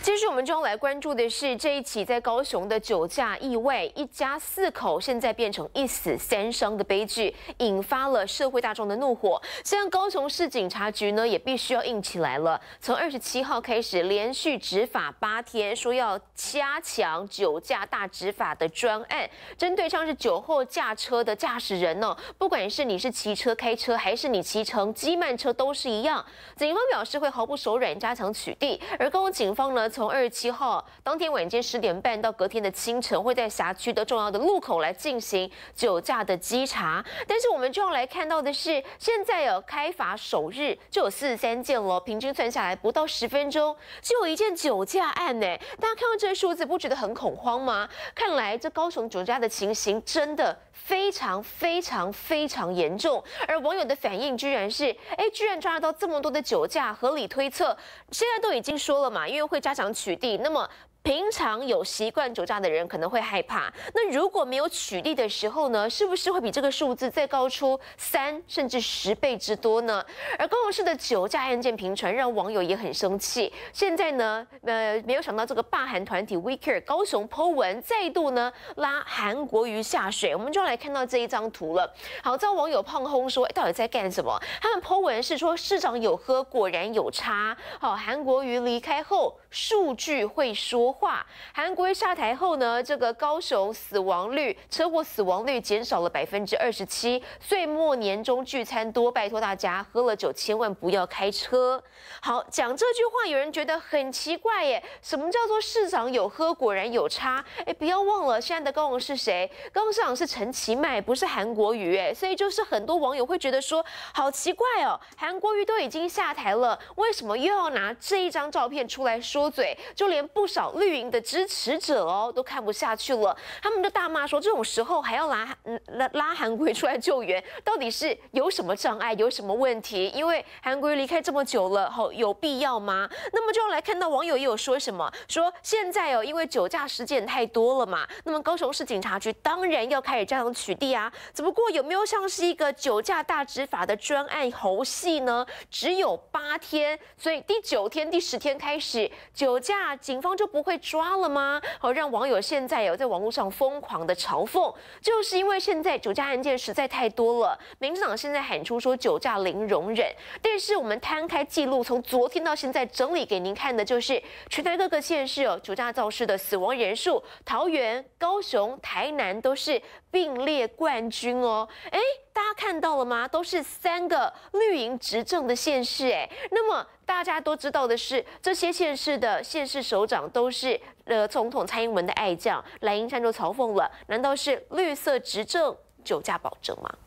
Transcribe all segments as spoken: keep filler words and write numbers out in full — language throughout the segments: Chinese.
接着我们就要来关注的是这一起在高雄的酒驾意外，一家四口现在变成一死三伤的悲剧，引发了社会大众的怒火。现在高雄市警察局呢也必须要硬起来了，从二十七号开始连续执法八天，说要加强酒驾大执法的专案，针对像是酒后驾车的驾驶人呢，不管是你是骑车开车，还是你骑乘机慢车，都是一样。警方表示会毫不手软，加强取缔。而高雄警方呢，从二十七号当天晚间十点半到隔天的清晨，会在辖区的重要的路口来进行酒驾的稽查。但是我们就要来看到的是，现在有开罚首日就有四十三件了，平均算下来不到十分钟就有一件酒驾案呢。大家看到这个数字，不觉得很恐慌吗？看来这高雄酒驾的情形真的非常非常非常严重。而网友的反应居然是，哎，居然抓得到这么多的酒驾，合理推测，现在都已经说了嘛，因为会加强取缔，那么平常有习惯酒驾的人可能会害怕，那如果没有取缔的时候呢，是不是会比这个数字再高出三甚至十倍之多呢？而高雄市的酒驾案件频传，让网友也很生气。现在呢，呃，没有想到这个罢韩团体 We Care 高雄 po 文再度呢拉韩国瑜下水，我们就要来看到这一张图了。好，遭网友炮轰说，到底在干什么？他们 po 文是说市长有喝，果然有差。好，韩国瑜离开后，数据会说话。韩国瑜下台后呢，这个高雄死亡率、车祸死亡率减少了百分之二十七。岁末年终聚餐多，拜托大家喝了酒千万不要开车。好，讲这句话，有人觉得很奇怪耶，什么叫做市长有喝，果然有差？哎，不要忘了，现在的高雄是谁？高雄市长是陈其迈，不是韩国瑜哎，所以就是很多网友会觉得说，好奇怪哦，韩国瑜都已经下台了，为什么又要拿这一张照片出来说嘴？就连不少绿营的支持者哦都看不下去了，他们就大骂说，这种时候还要拉拉拉韩国瑜出来救援，到底是有什么障碍，有什么问题？因为韩国瑜离开这么久了，好有必要吗？那么就要来看到网友也有说什么，说现在哦，因为酒驾事件太多了嘛，那么高雄市警察局当然要开始加强取缔啊。只不过有没有像是一个酒驾大执法的专案猴戏呢？只有八天，所以第九天、第十天开始，酒驾警方就不会抓了吗？好，让网友现在有在网络上疯狂的嘲讽，就是因为现在酒驾案件实在太多了，民进党现在喊出说酒驾零容忍，但是我们摊开记录，从昨天到现在整理给您看的就是全台各个县市有酒驾肇事的死亡人数，桃园、高雄、台南都是并列冠军哦。哎，大家看到了吗？都是三个绿营执政的县市，哎，那么大家都知道的是，这些县市的县市首长都是呃总统蔡英文的爱将，蓝营山就嘲讽了，难道是绿色执政酒驾保证吗？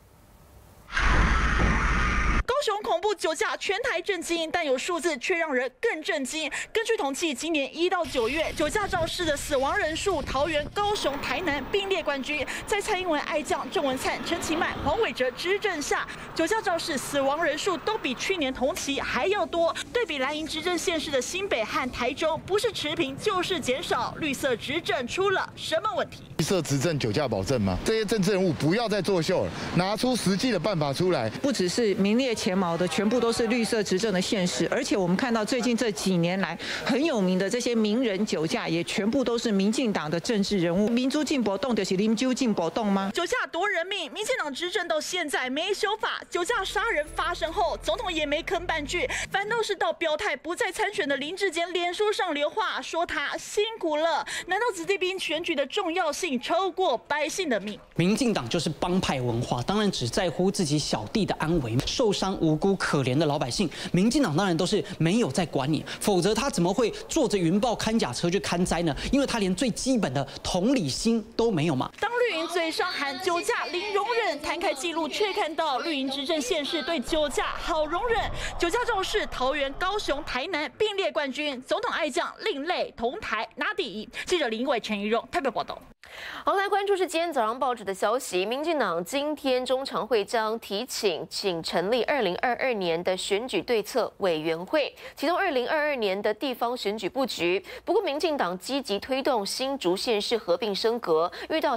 高雄恐怖酒驾全台震惊，但有数字却让人更震惊。根据统计，今年一到九月酒驾肇事的死亡人数，桃园、高雄、台南并列冠军。在蔡英文爱将郑文灿、陈其迈、黄伟哲执政下，酒驾肇事死亡人数都比去年同期还要多。对比蓝营执政县市的新北和台中，不是持平就是减少。绿色执政出了什么问题？ 绿色执政酒驾保证吗？这些政治人物不要再作秀了，拿出实际的办法出来。 不只是名列前茅的，全部都是绿色执政的县市，而且我们看到最近这几年来很有名的这些名人酒驾，也全部都是民进党的政治人物。民主进步动就是民主进步动吗？ 酒驾夺人命，民进党执政到现在没修法，酒驾杀人发生后，总统也没吭半句，反倒是到表态不再参选的林智坚脸书上留话，说他辛苦了。难道子弟兵选举的重要性超过百姓的命？ 民进党就是帮派文化，当然只在乎自己小弟的安危，受伤无辜可怜的老百姓，民进党当然都是没有在管你，否则他怎么会坐着云豹看甲车去看灾呢？因为他连最基本的同理心都没有嘛。 当绿营嘴上喊酒驾零容忍，摊开记录却看到绿营执政县市对酒驾好容忍，酒驾肇事桃园、高雄、台南并列冠军，总统爱将另类同台拿第一。记者林英伟、陈怡蓉台北报道。 好，来关注是今天早上报纸的消息，民进党今天中常会将提请请成立二零二二年的选举对策委员会，启动二零二二年的地方选举布局。不过，民进党积极推动新竹县市合并升格，遇到新竹市长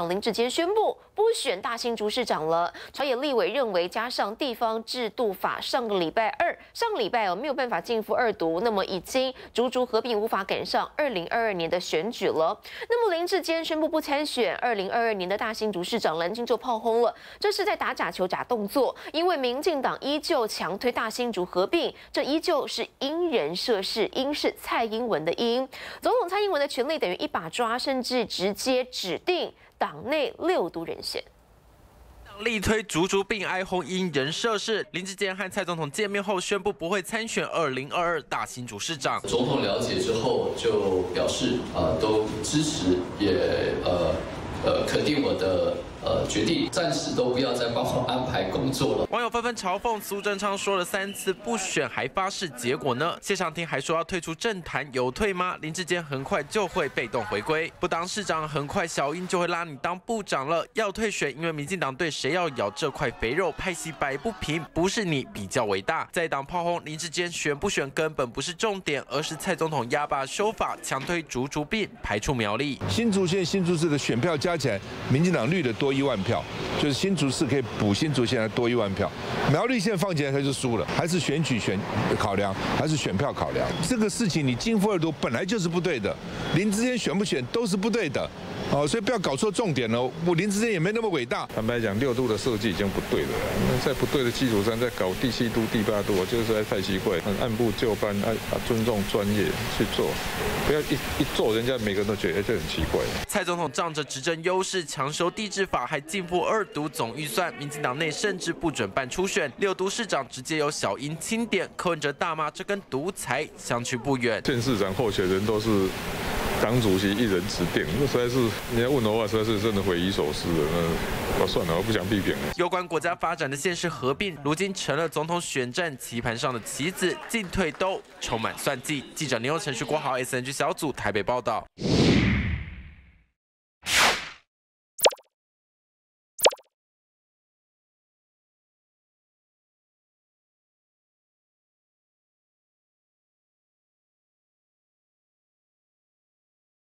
长林志坚宣布不选大新竹市长了。朝野立委认为，加上地方制度法上个礼拜二、上个礼拜哦没有办法进赴二读，那么已经竹竹合并无法赶上二零二二年的选举了。那么林志坚宣布不参选二零二二年的大新竹市长，蓝军就炮轰了，这是在打假球、假动作，因为民进党依旧强推大新竹合并，这依旧是因人设事，因是蔡英文的因。总统蔡英文的权力等于一把抓，甚至直接指定党内六都人选。 力推竹竹并哀轰因人设事，林志坚和蔡总统见面后宣布不会参选二零二二大新竹市长。 总统了解之后就表示啊、呃，都支持，也呃呃肯定我的。呃，决定暂时都不要再帮我安排工作了。 网友纷纷嘲讽苏贞昌说了三次不选还发誓，结果呢？谢长廷还说要退出政坛，有退吗？林志坚很快就会被动回归，不当市长，很快小英就会拉你当部长了。要退选，因为民进党对谁要咬这块肥肉，派系摆不平，不是你比较伟大。在党炮轰林志坚选不选根本不是重点，而是蔡总统压罢修法，强推竹竹并，排除苗栗。 新竹县、新竹市的选票加起来，民进党绿的多一万票，就是新竹市可以补新竹县来多一万票，苗栗县放进来他就输了，还是选举选考量，还是选票考量？这个事情你进赴二读本来就是不对的，林志坚选不选都是不对的。哦，所以不要搞错重点了。我林志坚也没那么伟大。 坦白讲，六都的设计已经不对了。那在不对的基础上再搞第七都、第八都，我觉得实在太奇怪。按部就班，按尊重专业去做，不要一一做，人家每个人都觉得这很奇怪。 蔡总统仗着执政优势，强收地制法，还进赴二读总预算。民进党内甚至不准办初选，六都市长直接由小英钦点。柯文哲大骂这跟独裁相去不远。 县市长候选人都是党主席一人指定，那实在是你要问的话，实在是真的匪夷所思的。那、啊、算了，我不想批评了。 有关国家发展的县市合并，如今成了总统选战棋盘上的棋子，进退都充满算计。记者林佑成、徐国豪 S N G 小组台北报道。